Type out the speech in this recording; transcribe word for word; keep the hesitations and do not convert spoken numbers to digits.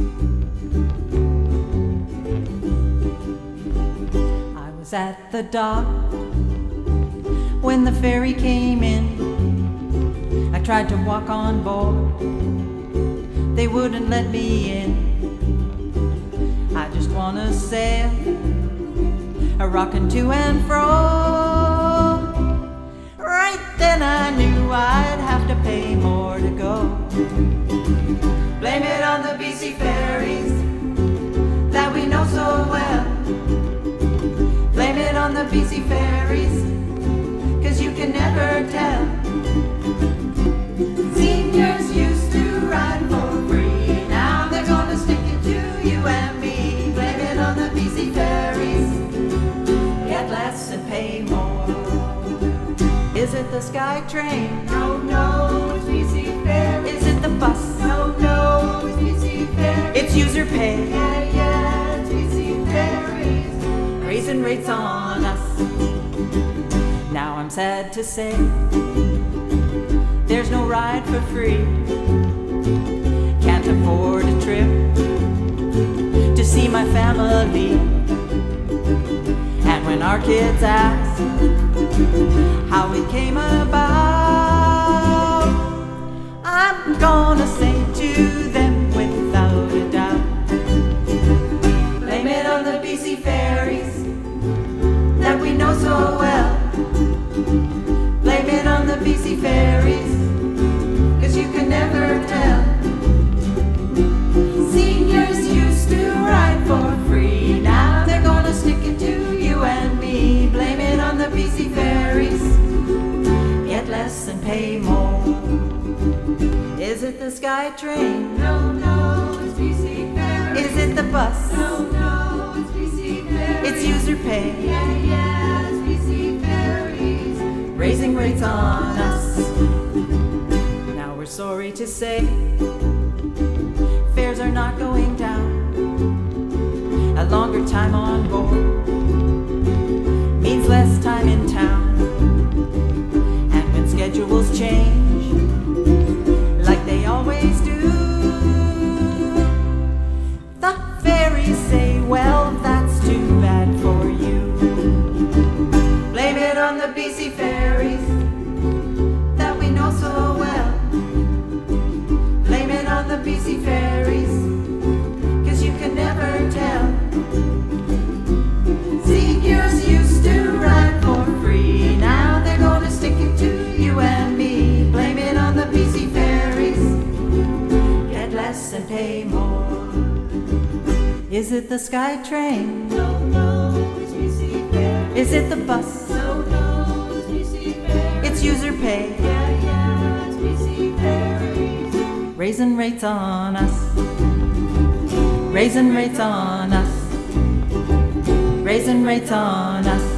I was at the dock when the ferry came in. I tried to walk on board, they wouldn't let me in. I just wanna sail, a rockin' to and fro. Right then I knew I'd have to pay more to go. Blame it on the B C ferries that we know so well. Blame it on the B C ferries, 'cause you can never tell. Seniors used to ride for free, now they're gonna stick it to you and me. Blame it on the B C ferries, get less and pay more. Is it the Sky Train? No, no, it's B C Ferries. Is it the bus? No, no, it's B C Ferries. It's user pay. Yeah, yeah, it's B C Ferries. Raising rates on us. Now I'm sad to say there's no ride for free. Can't afford a trip to see my family. And when our kids ask how it came about, I'm gonna say to them without a doubt, blame it on the B C ferries that we know so well. Blame it on the B C ferries, 'cause you can never tell. Seniors used to ride for free, now they're gonna stick it to you and me. Blame it on the B C ferries, get less and pay more. Is it the Sky Train? No, no, it's B C Ferries. Is it the bus? No, no, it's B C Ferries. It's user pay. Yeah, yeah, it's B C Ferries. Raising rates on us. Now we're sorry to say fares are not going down. A longer time on board means less time in town. And when schedules change, like they always do, the ferries say, well, that's too bad for you. Blame it on the B C ferries that we know so well. Blame it on the B C ferries, 'cause you can never tell. Seniors used to ride for free, now they're gonna stick it to you and me. Blame it on the B C ferries, get less and pay more. Is it the Sky Train? No, no, it's B C Ferries. Is it the bus? No, no, it's B C Ferries. It's user pay. Yeah, yeah, it's B C Ferries. Raising rates on us. Raising rates on us. Raising rates on us.